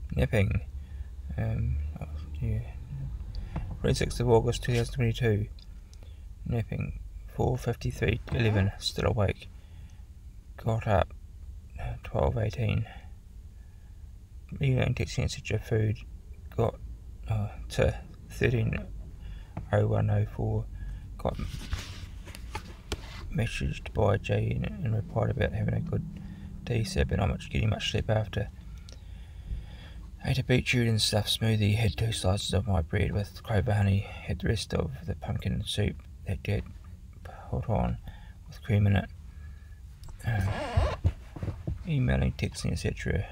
Napping. 26th of August 2022. Napping. 4:53:11. Still awake. Got up. 12:18. Emailing, text message of food. Got to 13:01:04. Got messaged by Jay and replied about having a good day, but not getting much sleep after. Ate a beetroot and stuffed smoothie, had 2 slices of my bread with clover honey, had the rest of the pumpkin soup that Dad put on with cream in it. Emailing, texting, etc.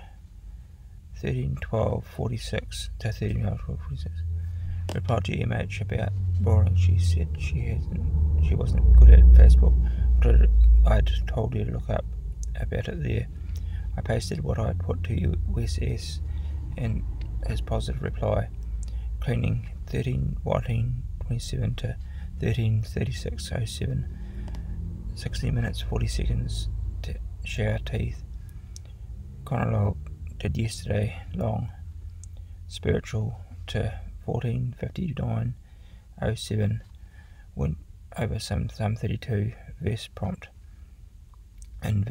13:12:46 to 13:12:46. Replied to MH about boring. She said she wasn't good at Facebook, but I'd told her to look up about it there. I pasted what I'd put to USS and his positive reply. Cleaning 13:14:27 to 13:36:07. 60 minutes 40 seconds to shower teeth. Chronologue did yesterday long. Spiritual to 14:59:07. Went over some 32 verse prompt. And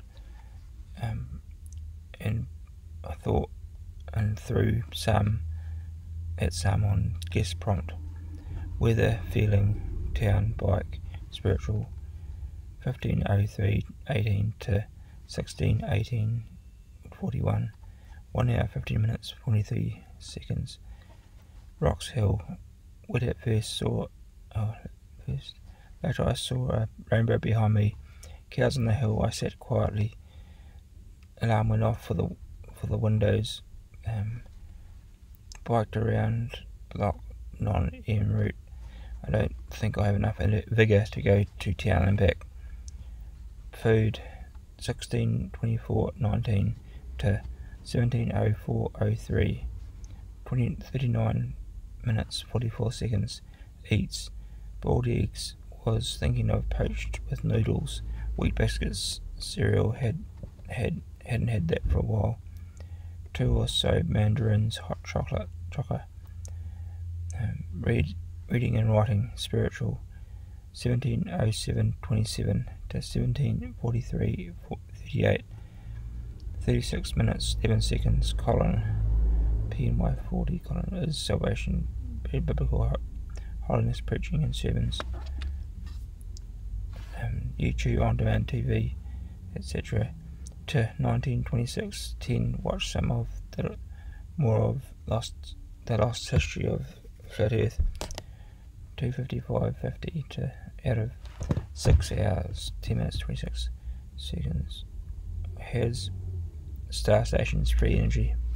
I thought and threw some on guest prompt. Weather, feeling, town, bike, spiritual. 15:03:18 to 16:18:41. 1 hour 15 minutes 43 seconds. Rocks Hill. Wet at first. Later I saw a rainbow behind me. Cows on the hill. I sat quietly. Alarm went off for the windows. Biked around block non-M route. I don't think I have enough vigour to go to town and back. Food 16:24:19 to 17:04:03. 39 minutes 44 seconds. Eats boiled eggs. Was thinking of poached with noodles. Wheat biscuits. Cereal. Hadn't had that for a while. 2 or so mandarins. Hot chocolate. Reading and writing. Spiritual. 17:07:27 to 17:43:38. 36 minutes 11 seconds. Colin. PNY 40. Colin is salvation. Biblical holiness preaching and sermons. YouTube on demand TV, etc. To 1926:10. Watch some of more of the lost history of flat Earth. 2:55:50 to out of 6 hours 10 minutes 26 seconds. Has star stations free energy.